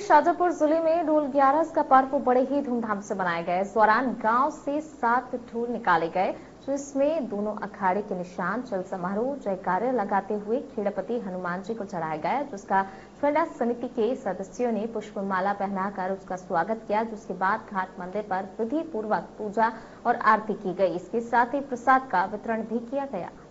शाजापुर जिले में डोल 11 का पर्व बड़े ही धूमधाम से मनाया गया। इस दौरान गांव से 7 ढोल निकाले गए, जिसमें दोनों अखाड़े के निशान चल समारोह जयकारे लगाते हुए खेड़पति हनुमान जी को चढ़ाया गया, जिसका फंडा समिति के सदस्यों ने पुष्पमाला पहनाकर उसका स्वागत किया। जिसके बाद घाट मंदिर पर विधि पूर्वक पूजा और आरती की गई। इसके साथ ही प्रसाद का वितरण भी किया गया।